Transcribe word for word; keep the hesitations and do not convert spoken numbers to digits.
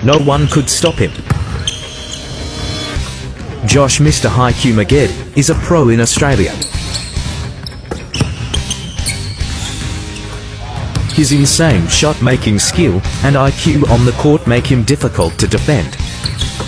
No one could stop him. Josh Mister High Q Maged is a pro in Australia. His insane shot-making skill and I Q on the court make him difficult to defend.